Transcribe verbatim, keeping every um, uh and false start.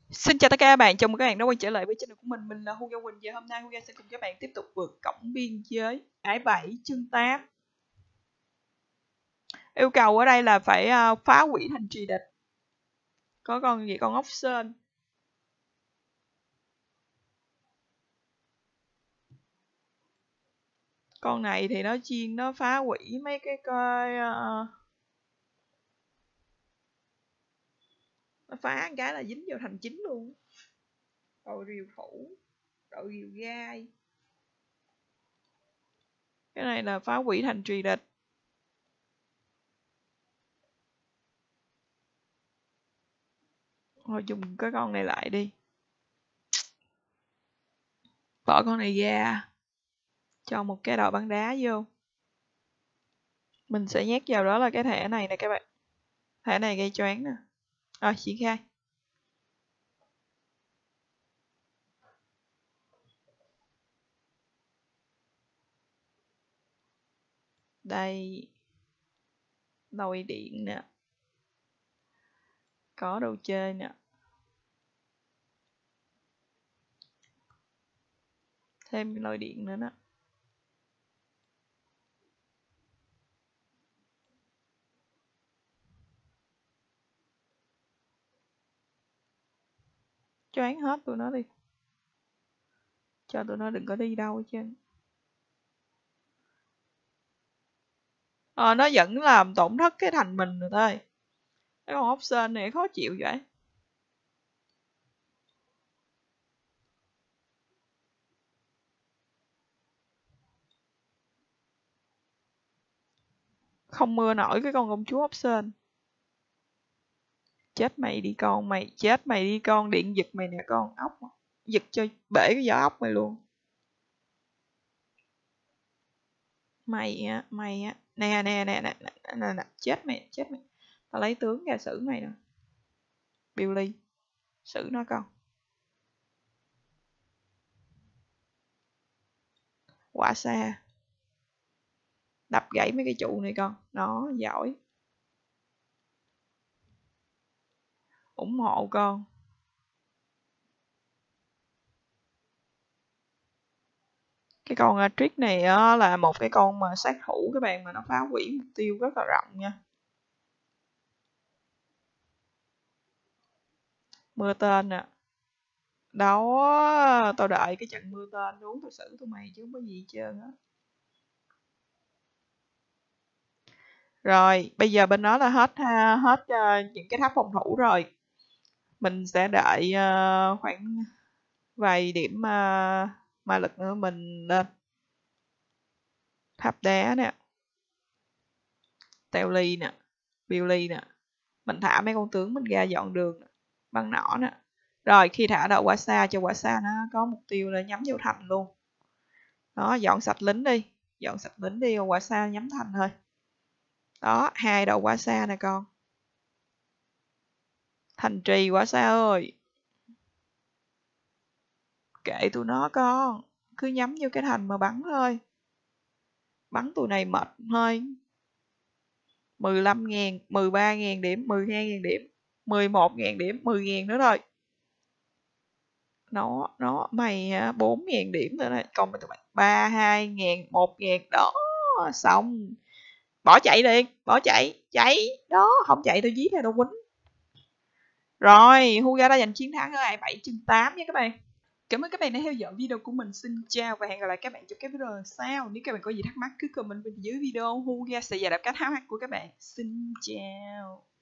Xin chào tất cả các bạn, chào mừng các bạn đã quay trở lại với channel của mình. Mình là Hugo Quỳnh và hôm nay Hugo sẽ cùng các bạn tiếp tục vượt cổng biên giới ải bảy chương tám. Yêu cầu ở đây là phải uh, phá hủy thành trì địch. Có con gì, con ốc sên. Con này thì nó chuyên nó phá hủy mấy cái coi uh, nó phá cái là dính vào thành chính luôn. Đội rìu phủ, đội rìu gai. Cái này là phá hủy thành trì địch. Thôi dùng cái con này lại đi. Bỏ con này ra. Cho một cái đội bắn đá vô. Mình sẽ nhét vào đó là cái thẻ này nè các bạn. Thẻ này gây choáng nè. Rồi, triển khai. Đây. Nồi điện nè. Có đồ chơi nè. Thêm cái nồi điện nữa đó. Choáng hết tụi nó đi. Cho tụi nó đừng có đi đâu hết trơn. Ờ, nó vẫn làm tổn thất cái thành mình rồi thôi. Cái con ốc sên này khó chịu vậy. Không mưa nổi cái con công chúa ốc sên. Chết mày đi con, mày chết mày đi con, điện giật mày nè con ốc. Giật cho bể cái vỏ ốc mày luôn. Mày á, mày á. Nè nè nè nè nè nè nè, chết mày, chết mày. Tao lấy tướng ra xử mày nè. Billy, xử nó con. Quả xa. Đập gãy mấy cái trụ này con. Nó giỏi. Ủng hộ con. Cái con uh, trick này uh, là một cái con mà sát thủ các bạn, mà nó phá hủy mục tiêu rất là rộng nha. Mưa tên nè. Đó, tao đợi cái trận mưa tên xuống tao xử tụi mày chứ không có gì hết trơn á. Rồi, bây giờ bên đó là hết hết uh, những cái tháp phòng thủ rồi. Mình sẽ đợi uh, khoảng vài điểm uh, ma lực nữa mình lên. Tháp đá nè. Teo ly nè. Billy nè. Mình thả mấy con tướng mình ra dọn đường nè. Băng nỏ nè. Rồi khi thả đậu quả xa cho quả xa nó có mục tiêu là nhắm vô thành luôn. Đó, dọn sạch lính đi. Dọn sạch lính đi, quả xa nhắm thành thôi. Đó, hai đầu quả xa nè con. Thành trì quả xa ơi. Kệ tụi nó con. Cứ nhắm vô cái thành mà bắn thôi. Bắn tụi này mệt thôi. mười lăm ngàn, mười ba ngàn điểm, mười hai ngàn điểm, mười một ngàn điểm, mười ngàn nữa thôi. Nó, nó, mày bốn ngàn điểm nữa này. Còn tụi mày ba, hai ngàn, một ngàn. Đó, xong. Bỏ chạy đi, bỏ chạy, chạy. Đó, không chạy tao dí theo đâu quýnh. Rồi, Hugo đã giành chiến thắng ở ải bảy chương tám nha các bạn. Cảm ơn các bạn đã theo dõi video của mình. Xin chào và hẹn gặp lại các bạn trong các video lần sau. Nếu các bạn có gì thắc mắc cứ comment bên dưới video. Hugo sẽ giải đáp các thắc mắc của các bạn. Xin chào.